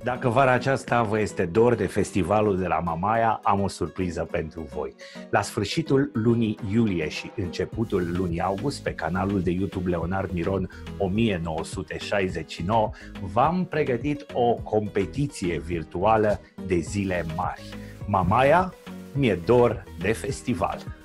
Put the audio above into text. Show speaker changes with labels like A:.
A: Dacă vara aceasta vă este dor de festivalul de la Mamaia, am o surpriză pentru voi. La sfârșitul lunii iulie și începutul lunii august, pe canalul de YouTube Leonard Miron 1969, v-am pregătit o competiție virtuală de zile mari. Mamaia, mi-e dor de festival.